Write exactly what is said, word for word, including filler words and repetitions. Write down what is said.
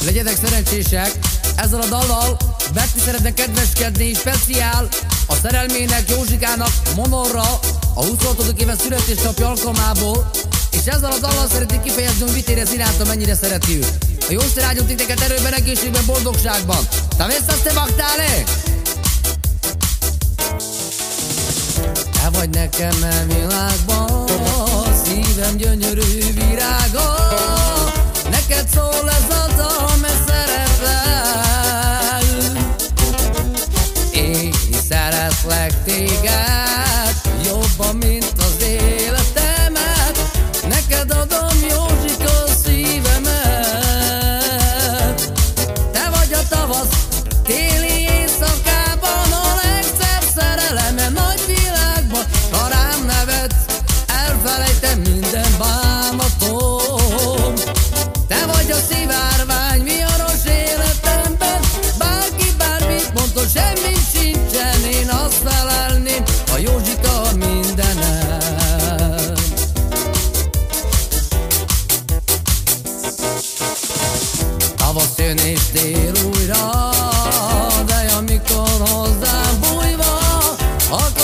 Legyetek szerencsések, ezzel a dallal Betty szeretne kedveskedni, speciál a szerelmének, Józsikának, Monorra a huszonhatodik éves születésnapja alkalmából, és ezzel a dallal szeretnék kifejezni, hogy mit érez iránta, mennyire szereti őt. A Jóisten áldjon titeket erőben, egészségben, boldogságban. Te vissza, te baktál-e? Te vagy nekem e világban, szívem gyönyörű virága. Neked szól ez a dal, mert szeretlek. Én szeretlek téged, jobban, mint az életemet. Neked adom, Józsika, szívemet. Te vagy a tavasz, téli éjszakában, a legszebb szereleme nagy világban. Ha rám nevetsz, elfelejtem minden bánatom. Te vagy a szivárvány viharos életemben, bárki bármit mondott, semmi sincsen, én azt felelném, a Józsika mindenem. Tavasz jön és tél újra, de amikor hozzám bújva, akkor